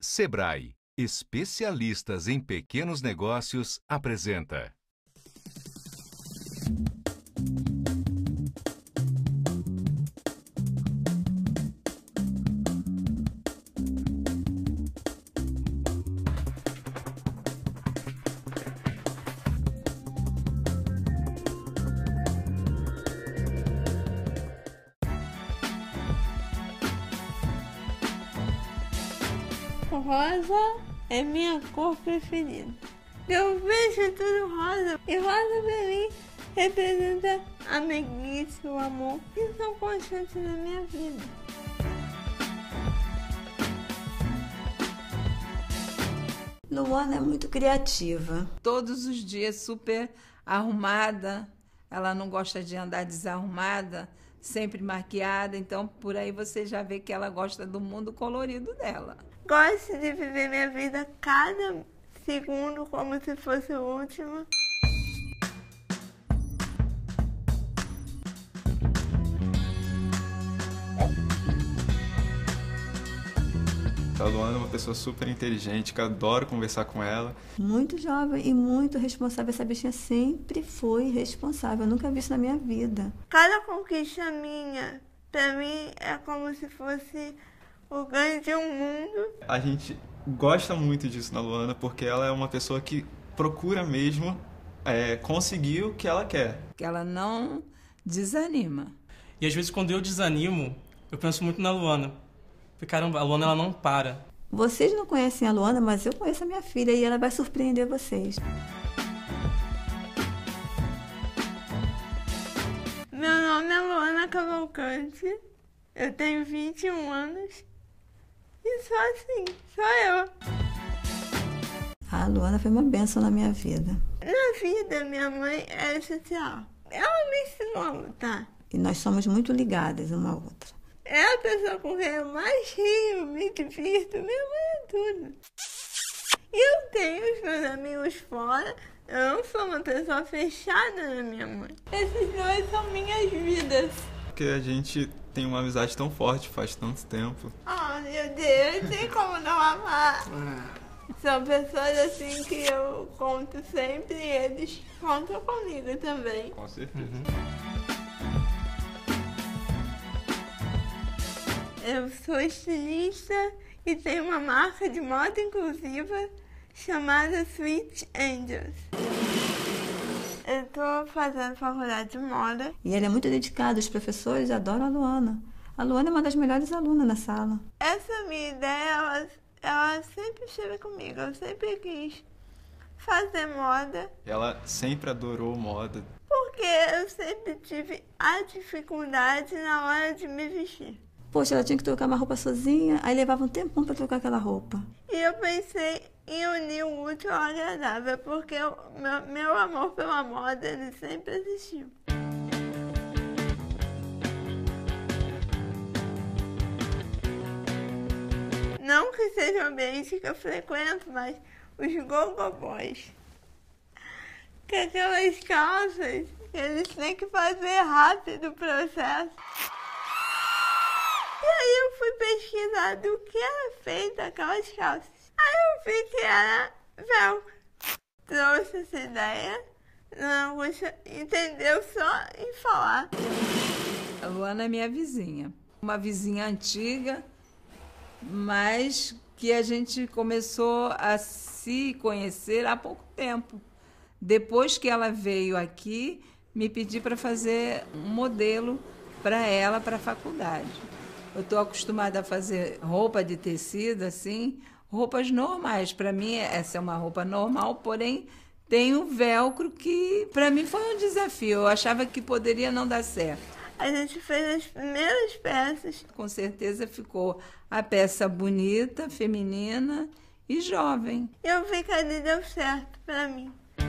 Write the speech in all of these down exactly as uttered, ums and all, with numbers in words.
Sebrae, especialistas em pequenos negócios, apresenta. Rosa é minha cor preferida. Eu vejo tudo rosa e rosa pra mim representa a meiguice, o amor que são constantes na minha vida. Luana é muito criativa. Todos os dias super arrumada, ela não gosta de andar desarrumada, sempre maquiada, então por aí você já vê que ela gosta do mundo colorido dela. Gosto de viver minha vida cada segundo como se fosse o último. A Luana é uma pessoa super inteligente, que eu adoro conversar com ela. Muito jovem e muito responsável. Essa bichinha sempre foi responsável. Eu nunca vi isso na minha vida. Cada conquista minha, pra mim, é como se fosse o ganho de um mundo. A gente gosta muito disso na Luana, porque ela é uma pessoa que procura mesmo é, conseguir o que ela quer. Que ela não desanima. E às vezes quando eu desanimo, eu penso muito na Luana. Porque, caramba, a Luana ela não para. Vocês não conhecem a Luana, mas eu conheço a minha filha e ela vai surpreender vocês. Meu nome é Luana Cavalcante, eu tenho vinte e um anos e sou assim, sou eu. A Luana foi uma bênção na minha vida. Na vida, minha mãe é essencial. Ela me ensinou a lutar. E nós somos muito ligadas uma à outra. É a pessoa com quem eu mais rio, me divirto, minha mãe é tudo. E eu tenho os meus amigos fora, eu não sou uma pessoa fechada na minha mãe. Esses dois são minhas vidas. Porque a gente tem uma amizade tão forte faz tanto tempo. Oh, meu Deus, tem como não amar. São pessoas assim que eu conto sempre e eles contam comigo também. Com certeza. Uhum. Eu sou estilista e tenho uma marca de moda inclusiva chamada Sweet Angels. Eu estou fazendo faculdade de moda. E ela é muito dedicada, os professores adoram a Luana. A Luana é uma das melhores alunas na sala. Essa minha ideia, ela, ela sempre esteve comigo. Eu sempre quis fazer moda. Ela sempre adorou moda. Porque eu sempre tive a dificuldade na hora de me vestir. Poxa, ela tinha que trocar uma roupa sozinha, aí levava um tempão para trocar aquela roupa. E eu pensei em unir o útil ao agradável, porque o meu, meu amor pela moda, ele sempre existiu. Não que seja o ambiente que eu frequento, mas os go-go boys. Que aquelas calças, eles têm que fazer rápido o processo. E aí eu fui pesquisar do que era feita aquelas calças. Aí eu vi que era velcro. Trouxe essa ideia, Dona Augusta entendeu só em falar. A Luana é minha vizinha. Uma vizinha antiga, mas que a gente começou a se conhecer há pouco tempo. Depois que ela veio aqui, me pedi para fazer um modelo para ela, para a faculdade. Eu estou acostumada a fazer roupa de tecido, assim, roupas normais. Para mim, essa é uma roupa normal, porém, tem um velcro que, para mim, foi um desafio. Eu achava que poderia não dar certo. A gente fez as primeiras peças. Com certeza ficou a peça bonita, feminina e jovem. Eu vi que ali deu certo para mim.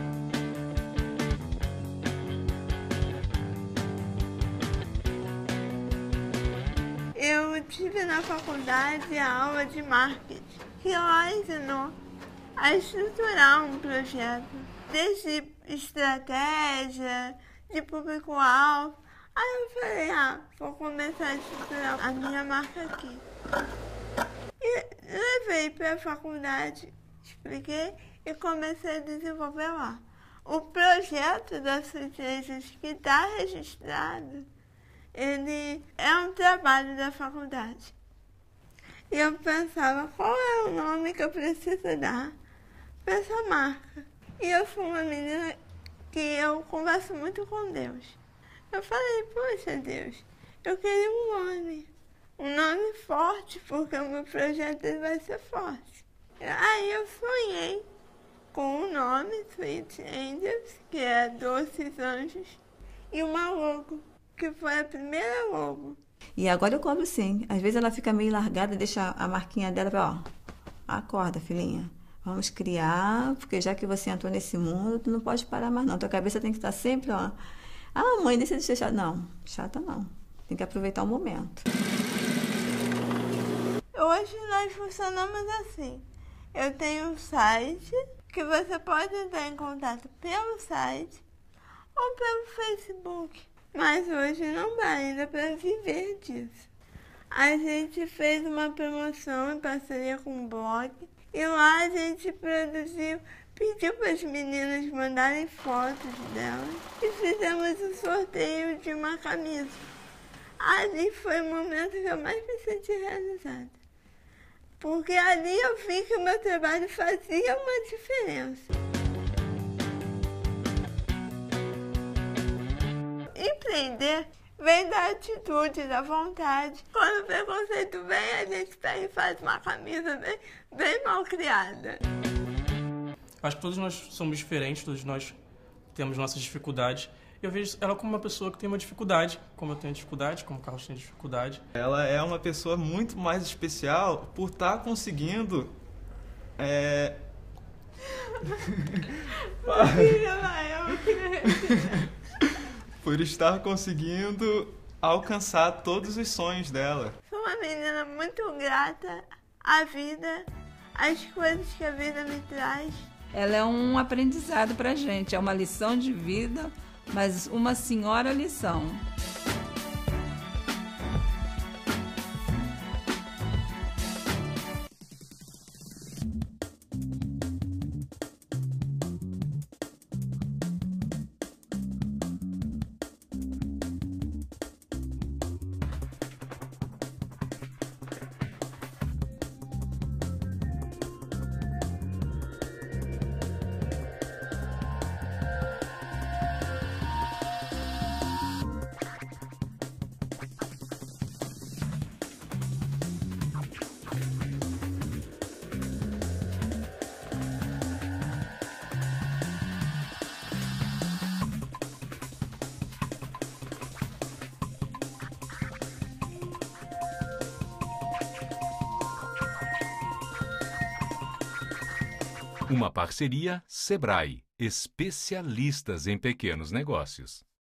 Eu tive na faculdade a aula de marketing, que lá ensinou a estruturar um projeto, desde estratégia, de público-alvo. Aí eu falei, ah, vou começar a estruturar a minha marca aqui. E levei para a faculdade, expliquei e comecei a desenvolver lá. O projeto da Sujeiras que está registrado, ele é um trabalho da faculdade. E eu pensava, qual é o nome que eu preciso dar para essa marca? E eu sou uma menina que eu converso muito com Deus. Eu falei, poxa Deus, eu queria um nome. Um nome forte, porque o meu projeto ele vai ser forte. Aí eu sonhei com o nome Sweet Angels, que é Doces Anjos, e uma logo, que foi a primeira logo. E agora eu cobro sim. Às vezes ela fica meio largada, deixa a marquinha dela para, ó, acorda, filhinha. Vamos criar, porque já que você entrou nesse mundo, tu não pode parar mais não. Tua cabeça tem que estar sempre, ó. Ah, mãe, deixa de ser chata. Não, chata não. Tem que aproveitar o momento. Hoje nós funcionamos assim. Eu tenho um site que você pode entrar em contato pelo site ou pelo Facebook. Mas hoje não dá ainda para viver disso. A gente fez uma promoção em parceria com o blog e lá a gente produziu, pediu para as meninas mandarem fotos delas e fizemos o sorteio de uma camisa. Ali foi o momento que eu mais me senti realizada. Porque ali eu vi que o meu trabalho fazia uma diferença. Empreender vem da atitude, da vontade. Quando o preconceito vem, a gente pega e faz uma camisa bem, bem mal criada. Acho que todos nós somos diferentes, todos nós temos nossas dificuldades. Eu vejo ela como uma pessoa que tem uma dificuldade, como eu tenho dificuldade, como o Carlos tem dificuldade. Ela é uma pessoa muito mais especial por estar conseguindo... É... por estar conseguindo alcançar todos os sonhos dela. Sou uma menina muito grata à vida, às coisas que a vida me traz. Ela é um aprendizado pra gente, é uma lição de vida, mas uma senhora lição. Uma parceria Sebrae, especialistas em pequenos negócios.